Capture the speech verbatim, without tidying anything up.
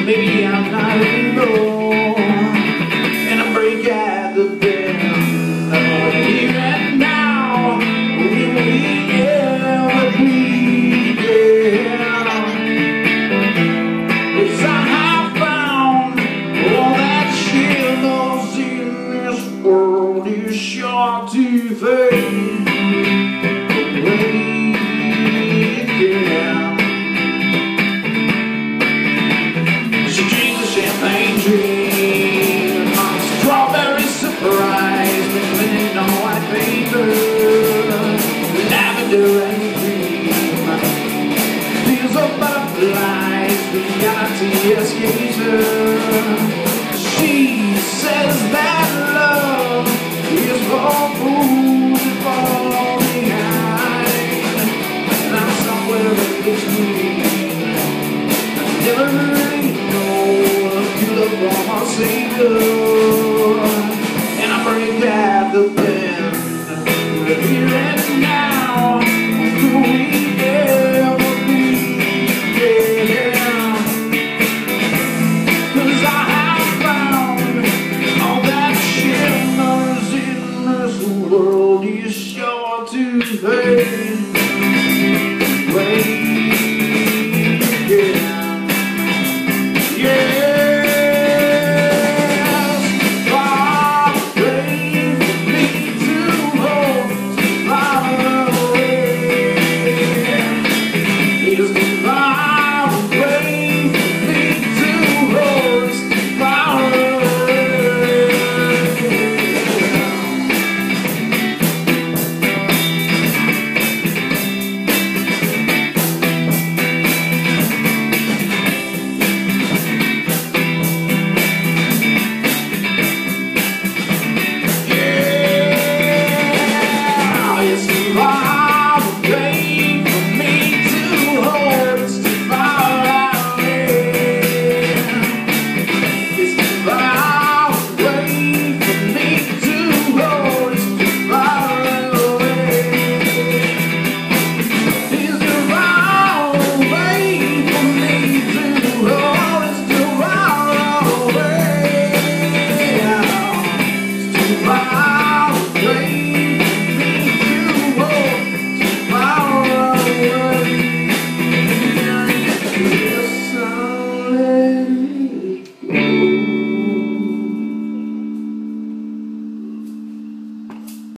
Maybe I'm not anymore, and I break at the bend. But here and now, we will ever dream again. 'Cause I have found all that shit lost in this world is sure to fade away. Champagne dream, strawberry surprise, living on white paper, lavender and cream, feels of butterflies, reality escapes her. She says that love is for fools to fall behind, and I'm somewhere in between. I never really know from our Savior.